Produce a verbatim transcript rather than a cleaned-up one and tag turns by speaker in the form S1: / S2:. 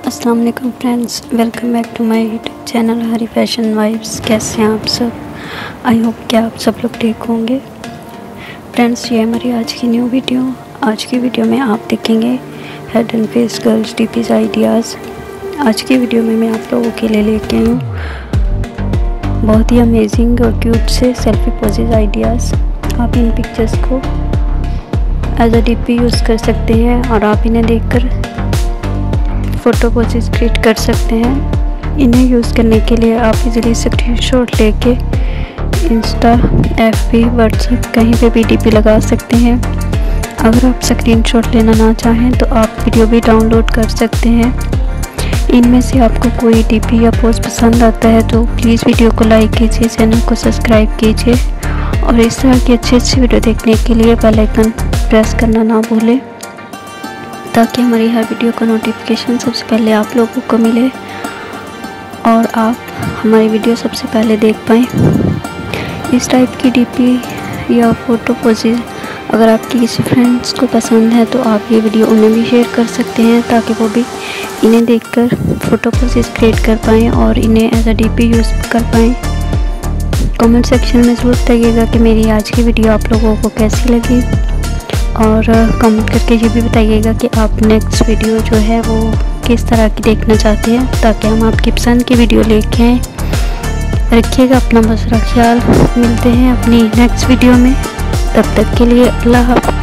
S1: अस्सलाम वालेकुम friends, welcome back to my YouTube channel Hari fashion vibes. कैसे हैं आप सब? आई होप कि आप सब लोग ठीक होंगे। फ्रेंड्स, ये हमारी आज की न्यू वीडियो। आज की वीडियो में आप देखेंगे head and face girls DPs ideas. आज की वीडियो में मैं आप लोगों के लिए लेके आई हूँ बहुत ही अमेजिंग और क्यूट से सेल्फी पोजेज आइडियाज़। आप इन पिक्चर्स को एज अ डीपी यूज़ कर सकते हैं और आप इन्हें देखकर फ़ोटो पोजेस क्रिएट कर सकते हैं। इन्हें यूज़ करने के लिए आप इजीली स्क्रीनशॉट लेके इंस्टा, एफबी, व्हाट्सएप कहीं पे भी डीपी लगा सकते हैं। अगर आप स्क्रीनशॉट लेना ना चाहें तो आप वीडियो भी डाउनलोड कर सकते हैं। इनमें से आपको कोई डीपी या पोस्ट पसंद आता है तो प्लीज़ वीडियो को लाइक कीजिए, चैनल को सब्सक्राइब कीजिए और इस तरह की अच्छी अच्छी वीडियो देखने के लिए बेल आइकन प्रेस करना ना भूलें, ताकि हमारी हर वीडियो का नोटिफिकेशन सबसे पहले आप लोगों को मिले और आप हमारी वीडियो सबसे पहले देख पाएँ। इस टाइप की डीपी या फ़ोटो पोजेज अगर आपकी किसी फ्रेंड्स को पसंद है तो आप ये वीडियो उन्हें भी शेयर कर सकते हैं, ताकि वो भी इन्हें देखकर फ़ोटो पोजेज क्रिएट कर पाएँ और इन्हें एज अ डीपी यूज़ कर पाएँ। कमेंट सेक्शन में ज़रूर बताइएगा कि मेरी आज की वीडियो आप लोगों को कैसी लगी और कमेंट करके ये भी बताइएगा कि आप नेक्स्ट वीडियो जो है वो किस तरह की देखना चाहते हैं, ताकि हम आपकी पसंद की वीडियो लेके आएँ। रखिएगा अपना बहुत सारा ख्याल। मिलते हैं अपनी नेक्स्ट वीडियो में, तब तक के लिए अल्लाह हाफ़िज़।